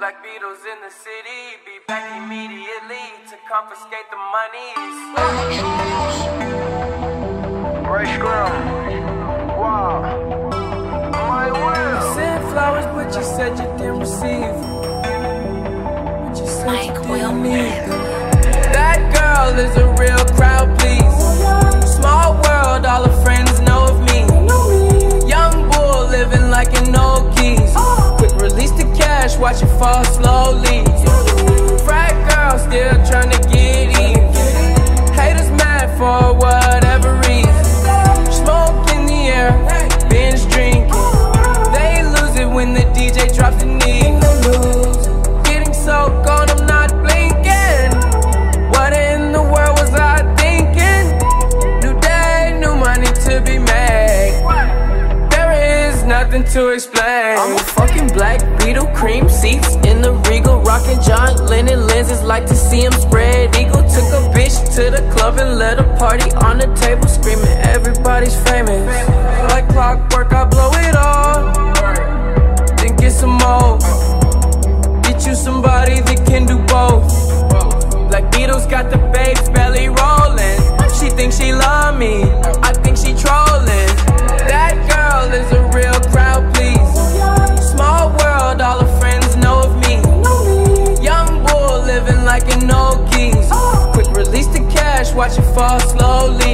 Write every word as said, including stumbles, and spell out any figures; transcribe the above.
Black Beatles in the city, be back immediately to confiscate the monies. Ray Scrum. Wow. My will. Sent flowers, but you said you didn't receive. But you said you didn't need them. That girl is a real crowd, please. Small world, all her friends know of me. Young bull living like an old geese. Quick release the cash, watch it fall slowly. Frat girl still trying to get even. Haters mad for whatever reason. Smoke in the air, binge drinking. They lose it when the D J drops the knee. Getting so gone, I'm not blinking. What in the world was I thinking? New day, new money to be made. There is nothing to explain. I'm a fucking Black Beetle, cream seats in the Regal, rocking John Lennon lenses, like to see him spread eagle. Took a bitch to the club and let a party on the table, screaming everybody's famous. Like clockwork, I blow it all, then get some more. Get you somebody that can do both. Black Beatles got the babes belly rolling. She thinks she love me, I think she trolling. That girl is a real crowd, please. Small world, all her friends know of me. Young bull living like an old geese. Quick release the cash, watch it fall slowly.